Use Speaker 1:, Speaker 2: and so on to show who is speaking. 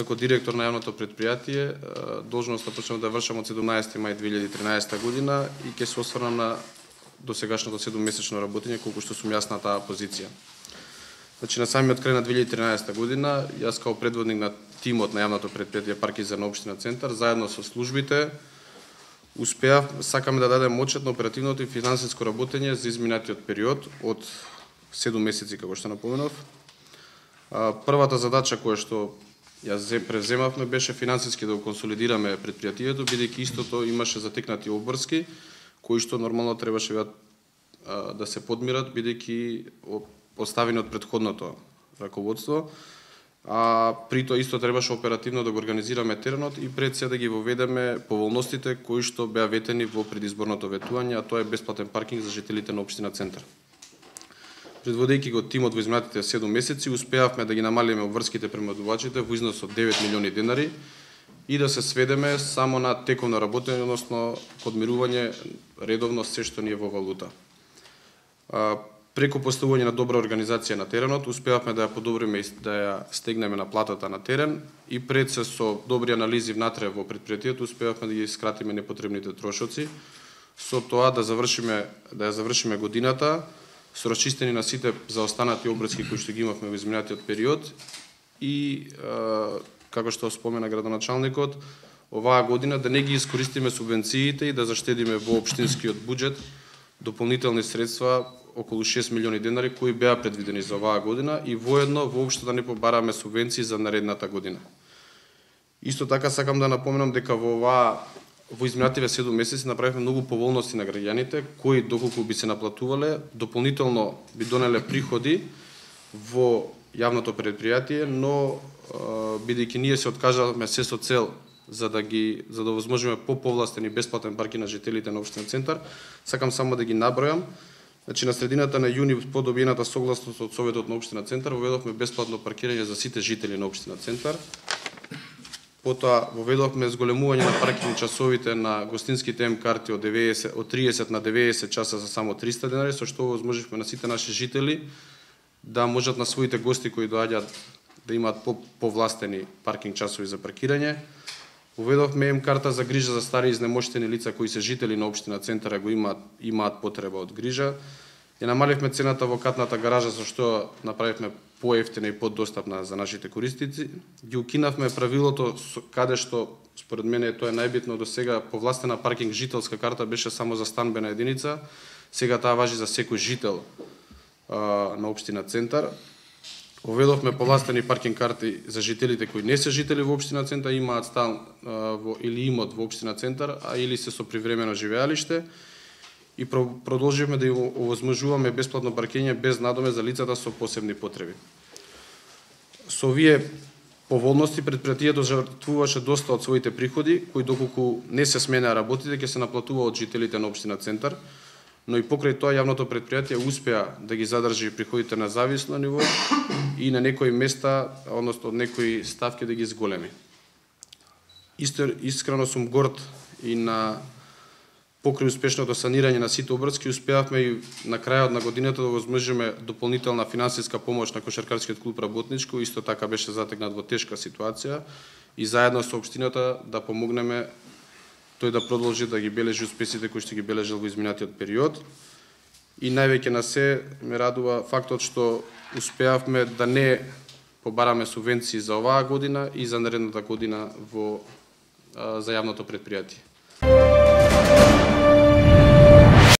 Speaker 1: како директор на јавното предпријатие, должноста почнав да вршам од 17 мај 2013 година и ќе се осврнам на досегашното 7-месечно работење, колку што сум јас на таа позиција. Значи, на самиот крај на 2013 година, јас као предводник на тимот на јавното предпријатие Паркинзер на општина Центар, заедно со службите, сакаме да дадеме отчет на оперативното и финансиско работење за изминатиот период од 7 месеци, како што напоменав. Првата задача која што ја превземавме беше финансиски да го консолидираме предпријатието, бидејќи истото имаше затекнати обврски, кои што нормално требаше да се подмират, бидејќи поставени од претходното раководство. При тоа исто требаше оперативно да го организираме теренот и пред се да ги воведеме поволностите кои што беа ветени во предизборното ветување, а тоа е бесплатен паркинг за жителите на општина Центар. Предводејќи го тимот во изминатите 7 месеци, успеавме да ги намалиме обврските према одувачите во износ од 9 милиони денари и да се сведеме само на тековно работење, односно подмирување редовно се што ни е во валута. Преку поставување на добра организација на теренот, успеавме да ја подобриме и да ја стегнеме на платата на терен и пред се со добри анализи внатре во предпријатието, успеавме да ги скратиме непотребните трошоци, со тоа да ја завршиме годината со расчистени на сите заостанати обврски кои што ги имавме во изминатиот период и, како што спомена градоначалникот, оваа година да не ги искористиме субвенциите и да заштедиме во општинскиот буџет дополнителни средства околу 6 милиони денари кои беа предвидени за оваа година и воедно воопшто да не побараме субвенции за наредната година. Исто така сакам да напоменам дека во изминативе 7 месеци направивме многу поволности на граѓаните кои доколку би се наплатувале дополнително би донеле приходи во јавното предпријатие, но бидејќи ние се откажавме се со цел за да возможиме поповластен и бесплатен паркинг на жителите на општина Центар, сакам само да ги набројам. Значи, на средината на јуни по добиената согласност од Советот на општина Центар воведовме бесплатно паркирање за сите жители на општина Центар. Потоа воведовме зголемување на паркинг часовите на гостинските М-карти од 30 на 90 часа за само 300 денари, со што возможивме на сите наши жители да можат на своите гости кои доаѓаат да имаат повластени паркинг часови за паркирање. Уведовме М-карта за грижа за стари изнемоштени лица кои се жители на општина Центар, го имаат потреба од грижа. Ја намаливме цената во катната гаража, со што направивме поевтина и подостапна за нашите користици. Ги укинавме правилото каде што, според мене, тоа е најбитно до сега, повластена паркинг жителска карта беше само за станбена единица. Сега таа важи за секој жител на општина Центар. Уведовме повластени паркинг карти за жителите кои не се жители во општина Центар, имаат стан или имот во општина Центар, или се со привремено живеалиште. И продолживме да овозможуваме бесплатно паркирање без надоме за лицата со посебни потреби. Со овие поволности предпријатието жртвуваше доста од своите приходи, кои доколку не се сменеа работите, ќе се наплатува од жителите на општина Центар, но и покрај тоа јавното предпријатие успеа да ги задржи приходите на зависно ниво и на некои места, односно од некои ставки да ги зголеми. Искрено сум горд и на покрај успешното санирање на сите обврски, успеавме и на крајот на годината да возможиме дополнителна финансиска помош на Кошаркарскиот клуб Работничко, исто така беше затегнат во тешка ситуација и заедно со општината да помогнеме тој да продолжи да ги бележи успесите кои што ги бележал во изминатиот период. И највеќе на се ме радува фактот што успеавме да не побараме субвенции за оваа година и за наредната година за јавното предпријатие.